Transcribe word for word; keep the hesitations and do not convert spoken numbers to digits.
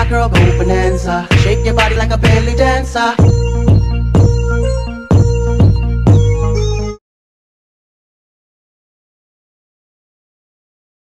girl, go bonanza. Shake your body like a belly dancer.